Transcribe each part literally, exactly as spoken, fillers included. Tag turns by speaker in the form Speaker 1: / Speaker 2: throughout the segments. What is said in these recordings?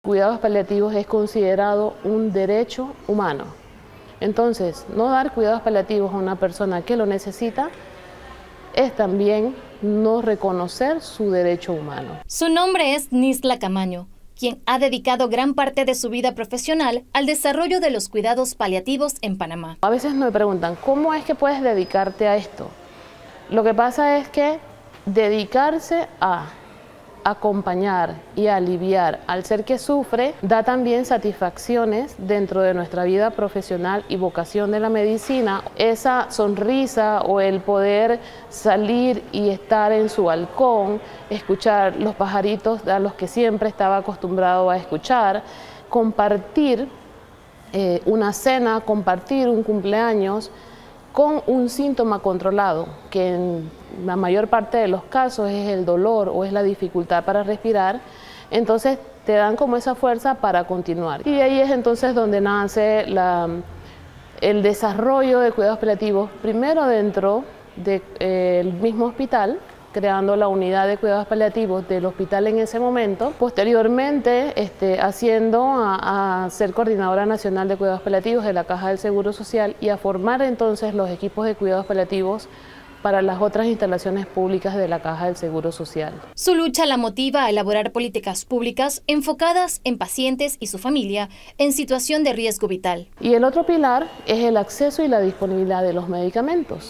Speaker 1: Cuidados paliativos es considerado un derecho humano. Entonces, no dar cuidados paliativos a una persona que lo necesita es también no reconocer su derecho humano.
Speaker 2: Su nombre es Nisla Camaño, quien ha dedicado gran parte de su vida profesional al desarrollo de los cuidados paliativos en Panamá.
Speaker 1: A veces me preguntan, ¿cómo es que puedes dedicarte a esto? Lo que pasa es que dedicarse a acompañar y aliviar al ser que sufre da también satisfacciones dentro de nuestra vida profesional y vocación de la medicina. Esa sonrisa o el poder salir y estar en su balcón, escuchar los pajaritos a los que siempre estaba acostumbrado a escuchar, compartir eh, una cena, compartir un cumpleaños con un síntoma controlado, que en la mayor parte de los casos es el dolor o es la dificultad para respirar, entonces te dan como esa fuerza para continuar. Y ahí es entonces donde nace la, el desarrollo de cuidados paliativos, primero dentro del de, eh, mismo hospital, creando la unidad de cuidados paliativos del hospital en ese momento, posteriormente este, haciendo a, a ser coordinadora nacional de cuidados paliativos de la Caja del Seguro Social y a formar entonces los equipos de cuidados paliativos para las otras instalaciones públicas de la Caja del Seguro Social.
Speaker 2: Su lucha la motiva a elaborar políticas públicas enfocadas en pacientes y su familia en situación de riesgo vital.
Speaker 1: Y el otro pilar es el acceso y la disponibilidad de los medicamentos.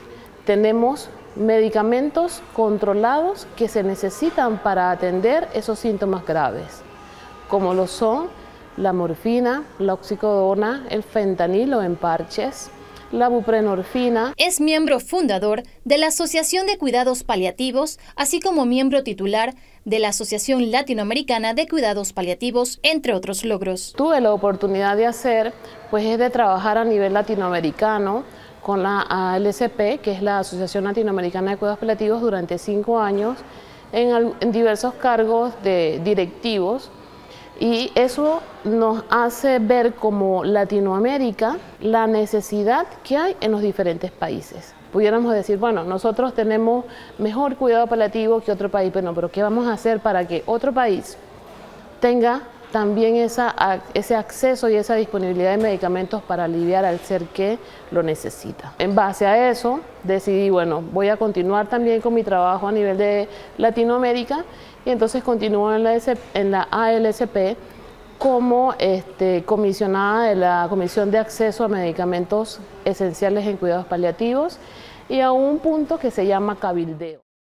Speaker 1: Tenemos medicamentos controlados que se necesitan para atender esos síntomas graves, como lo son la morfina, la oxicodona, el fentanilo en parches, la buprenorfina.
Speaker 2: Es miembro fundador de la Asociación de Cuidados Paliativos, así como miembro titular de la Asociación Latinoamericana de Cuidados Paliativos, entre otros logros.
Speaker 1: Tuve la oportunidad de hacer, pues es de trabajar a nivel latinoamericano con la A L C P, que es la Asociación Latinoamericana de Cuidados Paliativos, durante cinco años en, en diversos cargos de directivos, y eso nos hace ver como Latinoamérica la necesidad que hay en los diferentes países. Pudiéramos decir, bueno, nosotros tenemos mejor cuidado paliativo que otro país, pero, no, pero ¿qué vamos a hacer para que otro país tenga también esa, ese acceso y esa disponibilidad de medicamentos para aliviar al ser que lo necesita? En base a eso decidí, bueno, voy a continuar también con mi trabajo a nivel de Latinoamérica, y entonces continúo en la, en la A L C P como este, comisionada de la Comisión de Acceso a Medicamentos Esenciales en Cuidados Paliativos, y a un punto que se llama cabildeo.